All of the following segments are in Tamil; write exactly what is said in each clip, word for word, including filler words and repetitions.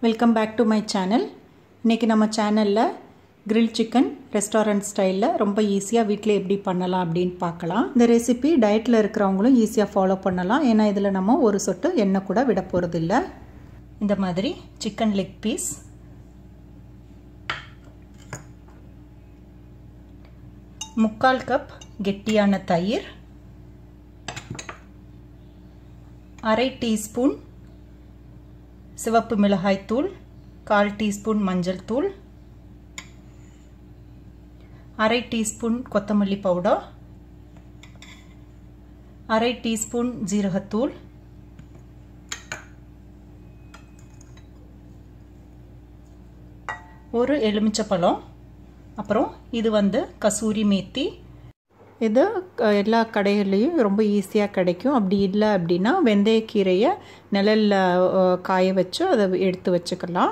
Welcome back to my channel. இன்னைக்கு நம்ம சேனல்ல grill chicken restaurant ஸ்டைல்ல ரொம்ப ஈஸியா வீட்ல எப்படி பண்ணலாம் அப்படினு பார்க்கலாம். இந்த ரெசிபி டயட்ல இருக்கறவங்களும் ஈஸியா ஃபாலோ பண்ணலாம். ஏனா இதல நம்ம ஒரு சொட்டு எண்ணெய் கூட விட போறது இல்ல. இந்த மாதிரி chicken leg piece முக்கால் கப் கெட்டியான தயிர், அரை டீஸ்பூன் சிவப்பு மிளகாய் தூள், கால் டீஸ்பூன் மஞ்சள் தூள், அரை டீஸ்பூன் கொத்தமல்லி பவுடர், அரை டீஸ்பூன் ஜீரகத்தூள், ஒரு எலுமிச்சப்பழம், அப்புறம் இது வந்து கசூரி மேத்தி. இது எல்லா கடைகளிலும் ரொம்ப ஈஸியாக கிடைக்கும். அப்படி இல்லை அப்படின்னா வெந்தயக்கீரையை நிழல்ல காய வச்சு அதை எடுத்து வச்சுக்கலாம்.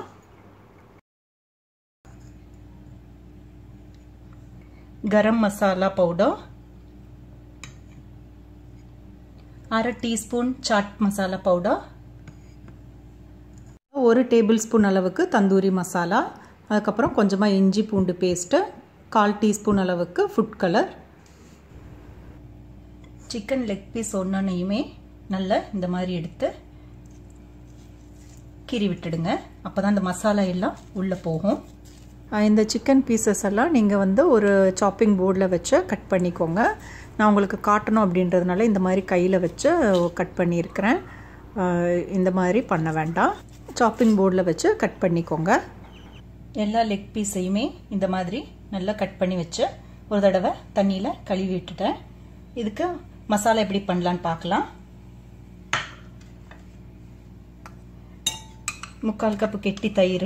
கரம் மசாலா பவுடர், அரை டீஸ்பூன் சாட் மசாலா பவுடர், ஒரு டேபிள் ஸ்பூன் அளவுக்கு தந்தூரி மசாலா, அதுக்கப்புறம் கொஞ்சமாக இஞ்சி பூண்டு பேஸ்ட்டு, கால் டீஸ்பூன் அளவுக்கு food colour. Chicken leg piece ஒன்றையுமே நல்லா இந்த மாதிரி எடுத்து கீறி விட்டுடுங்க. அப்போ தான் இந்த மசாலா எல்லாம் உள்ளே போகும். இந்த சிக்கன் பீசஸ் எல்லாம் நீங்கள் வந்து ஒரு சாப்பிங் போர்டில் வச்சு கட் பண்ணிக்கோங்க. நான் உங்களுக்கு காட்டணும் அப்படின்றதுனால இந்த மாதிரி கையில் வச்சு கட் பண்ணியிருக்கிறேன். இந்த மாதிரி பண்ண வேண்டாம், சாப்பிங் போர்டில் வச்சு கட் பண்ணிக்கோங்க. எல்லா லெக் பீஸையுமே இந்த மாதிரி நல்லா கட் பண்ணி வச்சு ஒரு தடவை தண்ணியில் கழுவி விட்டுட்டேன். இதுக்கு மசாலா எப்படி பண்ணலான்னு பார்க்கலாம். முக்கால் கப்பு கெட்டி தயிர்,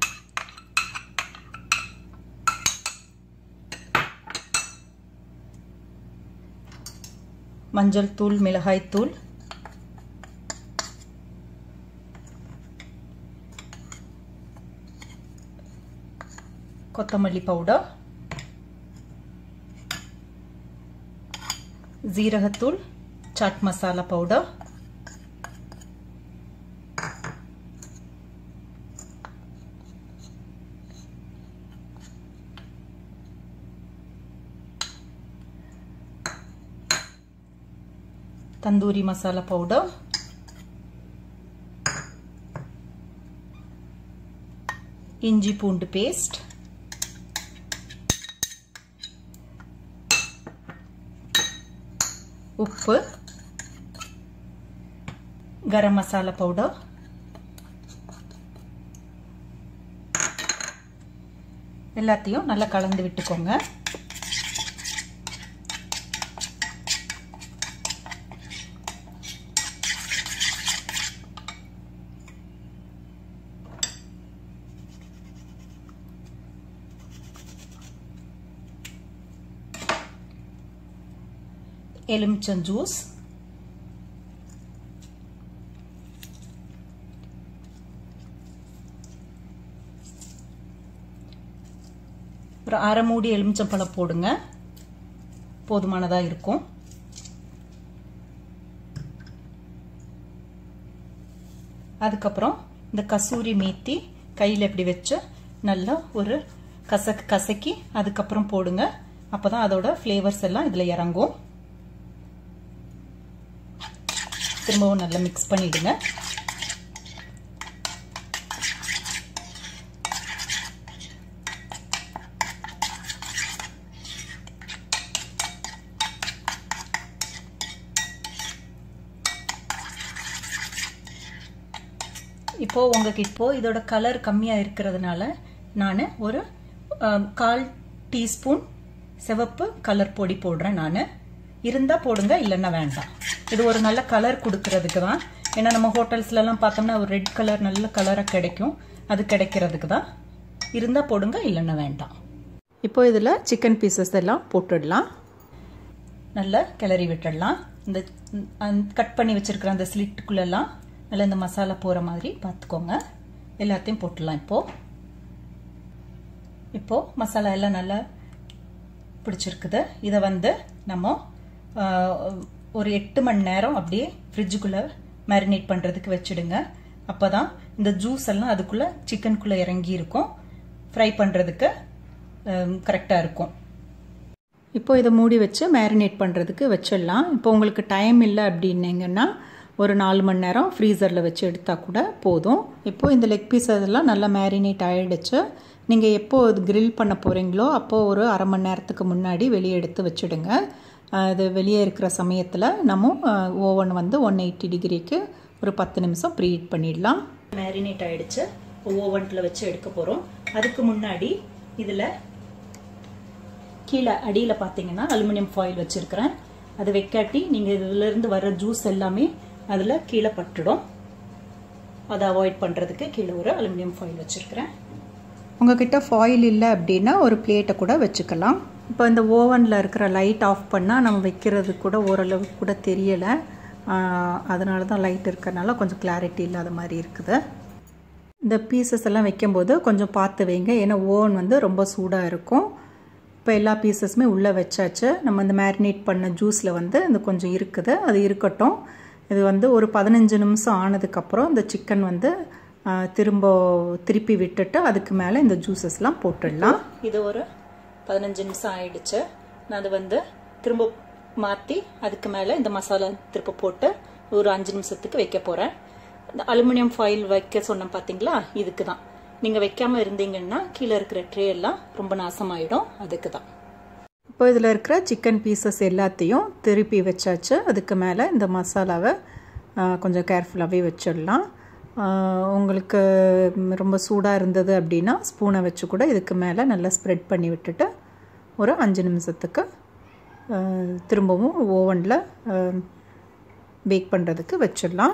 மஞ்சள் தூள், மிளகாய் தூள், கொத்தமல்லி பவுடர், ஜீரகத்தூள், சாட் மசாலா பவுடர், தந்தூரி மசாலா பவுடர், இஞ்சி பூண்டு பேஸ்ட், உப்பு, கரம் மசாலா பவுடர், எல்லாத்தையும் நல்லா கலந்து விட்டுக்கோங்க. எலுமிச்சம் ஜூஸ், ஒரு அரை மூடி எலுமிச்சம்பழம் போடுங்க, போதுமானதா இருக்கும். அதுக்கப்புறம் இந்த கசூரி மேத்தி கையில் எப்படி வச்சு நல்லா ஒரு கசக்கு கசக்கி அதுக்கப்புறம் போடுங்க. அப்பதான் அதோட ஃப்ளேவர்ஸ் எல்லாம் இதுல இறங்கும். திரும்பவும் நல்லா மிக்ஸ் பண்ணிடுங்க. இப்போ உங்களுக்கு இப்போ இதோட கலர் கம்மியா இருக்கிறதுனால நான் ஒரு கால் டீஸ்பூன் சிவப்பு கலர் பொடி போடுறேன். நான் இருந்தா போடுங்க, இல்லைன்னா வேண்டாம். இது ஒரு நல்ல கலர் கொடுக்கறதுக்கு தான். ஏன்னா நம்ம ஹோட்டல்ஸ்ல எல்லாம் பார்த்தோம்னா ஒரு ரெட் கலர் நல்ல கலரா கிடைக்கும். அது கிடைக்கிறதுக்கு தான். இருந்தா போடுங்க, இல்லைன்னா வேண்டாம். இப்போ இதுல சிக்கன் பீசஸ் எல்லாம் போட்டுடலாம். நல்லா கிளறி விட்டுடலாம். இந்த கட் பண்ணி வச்சிருக்கிற அந்த ஸ்லிட்டுக்குள்ள எல்லாம் நல்லா இந்த மசாலா போற மாதிரி பார்த்துக்கோங்க. எல்லாத்தையும் போட்டுடலாம். இப்போ இப்போ மசாலா எல்லாம் நல்லா பிடிச்சிருக்குது. இதை வந்து நம்ம ஒரு எட்டு மணி நேரம் அப்படியே ஃப்ரிட்ஜுக்குள்ள மேரினேட் பண்றதுக்கு வச்சிடுங்க. அப்பதான் இந்த ஜூஸ் எல்லாம் அதுக்குள்ள சிக்கனுக்குள்ள இறங்கி இருக்கும். ஃப்ரை பண்றதுக்கு கரெக்டா இருக்கும். இப்போ இதை மூடி வச்சு மேரினேட் பண்ணுறதுக்கு வச்சிடலாம். இப்போ உங்களுக்கு டைம் இல்லை அப்படின்னீங்கன்னா ஒரு நாலு மணி நேரம் ஃப்ரீசரில் வச்சு எடுத்தால் கூட போதும். இப்போது இந்த லெக் பீஸ் அதெல்லாம் நல்லா மேரினேட் ஆகிடுச்சு. நீங்கள் எப்போ இது கிரில் பண்ண போகிறீங்களோ அப்போது ஒரு அரை மணி நேரத்துக்கு முன்னாடி வெளியே எடுத்து வச்சுடுங்க. அது வெளியே இருக்கிற சமயத்தில் நம்ம ஓவன் வந்து ஒன் எயிட்டி டிகிரிக்கு ஒரு பத்து நிமிஷம் ப்ரீ ஹீட் பண்ணிடலாம். மேரினேட் ஆகிடுச்சு. ஓவனில் வச்சு எடுக்க போகிறோம். அதுக்கு முன்னாடி இதில் கீழே அடியில் பார்த்தீங்கன்னா அலுமினியம் ஃபாயில் வச்சுருக்கிறேன். அது வைக்காட்டி நீங்கள் இதிலேருந்து வர ஜூஸ் எல்லாமே அதில் கீழே பட்டுடும். அதை அவாய்ட் பண்ணுறதுக்கு கீழே ஒரு அலுமினியம் ஃபாயில் வச்சுருக்கிறேன். உங்ககிட்ட ஃபாயில் இல்லை அப்படின்னா ஒரு பிளேட்டை கூட வச்சுக்கலாம். இப்போ இந்த ஓவனில் இருக்கிற லைட் ஆஃப் பண்ணால் நம்ம வைக்கிறது கூட ஓரளவுக்கு கூட தெரியலை. அதனால தான் லைட் இருக்கிறனால கொஞ்சம் கிளாரிட்டி இல்லாத மாதிரி இருக்குது. இந்த பீசஸ் எல்லாம் வைக்கும்போது கொஞ்சம் பார்த்து வைங்க, ஏன்னா ஓவன் வந்து ரொம்ப சூடாக இருக்கும். இப்போ எல்லா பீசஸுமே உள்ளே வச்சாச்சு. நம்ம இந்த மேரினேட் பண்ண ஜூஸில் வந்து இந்த கொஞ்சம் இருக்குது, அது இருக்கட்டும். இது வந்து ஒரு பதினஞ்சு நிமிஷம் ஆனதுக்கப்புறம் இந்த சிக்கன் வந்து திரும்ப திருப்பி விட்டுட்டு அதுக்கு மேலே இந்த ஜூஸஸ்லாம் போட்டுடலாம். இது ஒரு பதினஞ்சு நிமிஷம் ஆயிடுச்சு. நான் அது வந்து திரும்ப மாற்றி அதுக்கு மேலே இந்த மசாலா திரும்ப போட்டு ஒரு அஞ்சு நிமிஷத்துக்கு வைக்க போகிறேன். இந்த அலுமினியம் ஃபாயில் வைக்க சொன்னேன் பார்த்தீங்களா, இதுக்கு தான். நீங்கள் வைக்காமல் இருந்தீங்கன்னா கீழே இருக்கிற ட்ரே எல்லாம் ரொம்ப நாசமாயிடும், அதுக்கு தான். இப்போ இதில் இருக்கிற சிக்கன் பீசஸ் எல்லாத்தையும் திருப்பி வச்சாச்சு. அதுக்கு மேலே இந்த மசாலாவை கொஞ்சம் கேர்ஃபுல்லாகவே வச்சிடலாம். உங்களுக்கு ரொம்ப சூடாக இருந்தது அப்படின்னா ஸ்பூனை வச்சு கூட இதுக்கு மேலே நல்லா ஸ்ப்ரெட் பண்ணி விட்டுட்டு ஒரு அஞ்சு நிமிஷத்துக்கு திரும்பவும் ஓவனில் பேக் பண்ணுறதுக்கு வச்சிடலாம்.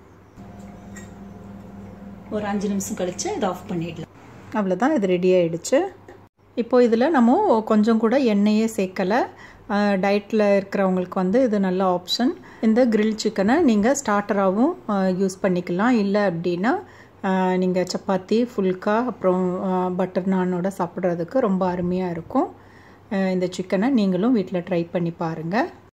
ஒரு அஞ்சு நிமிஷம் கழித்து இதை ஆஃப் பண்ணிடலாம். அவ்வளோதான், இது ரெடி ஆகிடுச்சு. இப்போது இதில் நம்ம கொஞ்சம் கூட எண்ணெயே சேர்க்கலை. டயட்டில் இருக்கிறவங்களுக்கு வந்து இது நல்ல ஆப்ஷன். இந்த கிரில் சிக்கனை நீங்கள் ஸ்டார்டராகவும் யூஸ் பண்ணிக்கலாம். இல்லை அப்படின்னா நீங்கள் சப்பாத்தி, ஃபுல்கா, அப்புறம் பட்டர் நானோட சாப்பிட்றதுக்கு ரொம்ப அருமையாக இருக்கும். இந்த சிக்கனை நீங்களும் வீட்டில் ட்ரை பண்ணி பாருங்கள்.